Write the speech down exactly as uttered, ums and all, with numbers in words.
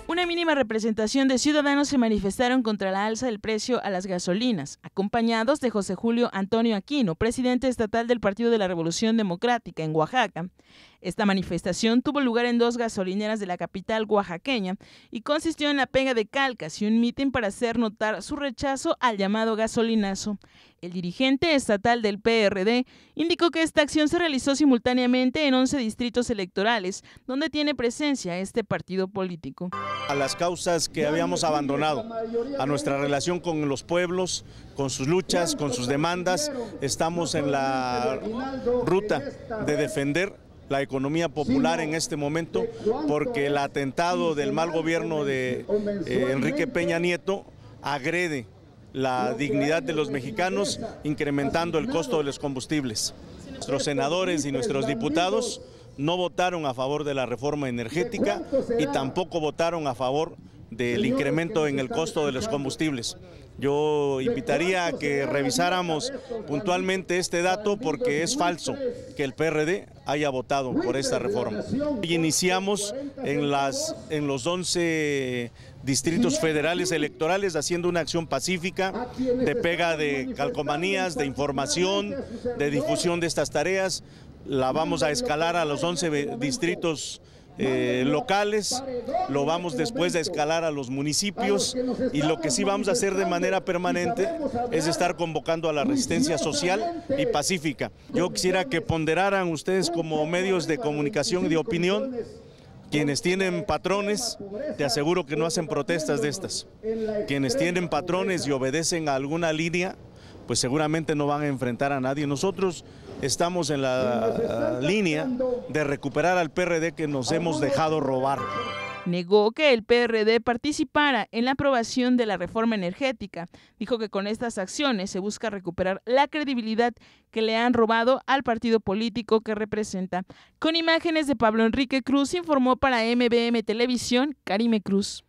Una mínima representación de ciudadanos se manifestaron contra la alza del precio a las gasolinas, acompañados de José Julio Antonio Aquino, presidente estatal del Partido de la Revolución Democrática en Oaxaca. Esta manifestación tuvo lugar en dos gasolineras de la capital oaxaqueña y consistió en la pega de calcas y un mitin para hacer notar su rechazo al llamado gasolinazo. El dirigente estatal del P R D indicó que esta acción se realizó simultáneamente en once distritos electorales, donde tiene presencia este partido político. A las causas que habíamos abandonado, a nuestra relación con los pueblos, con sus luchas, con sus demandas, estamos en la ruta de defender la economía popular en este momento, porque el atentado del mal gobierno de eh, Enrique Peña Nieto agrede la dignidad de los mexicanos, incrementando el costo de los combustibles. Nuestros senadores y nuestros diputados no votaron a favor de la reforma energética y tampoco votaron a favor del incremento en el costo de los combustibles. Yo invitaría a que revisáramos puntualmente este dato, porque es falso que el P R D haya votado por esta reforma. Y iniciamos en, las, en los once distritos federales electorales haciendo una acción pacífica de pega de calcomanías, de información, de difusión de estas tareas. La vamos a escalar a los once distritos Eh, locales, lo vamos después a escalar a los municipios, y lo que sí vamos a hacer de manera permanente es estar convocando a la resistencia social y pacífica. Yo quisiera que ponderaran ustedes como medios de comunicación y de opinión, quienes tienen patrones, te aseguro que no hacen protestas de estas. Quienes tienen patrones y obedecen a alguna línea, pues seguramente no van a enfrentar a nadie. Nosotros estamos en la línea de recuperar al P R D que nos hemos dejado robar. Negó que el P R D participara en la aprobación de la reforma energética. Dijo que con estas acciones se busca recuperar la credibilidad que le han robado al partido político que representa. Con imágenes de Pablo Enrique Cruz, informó para M B M Televisión, Karime Cruz.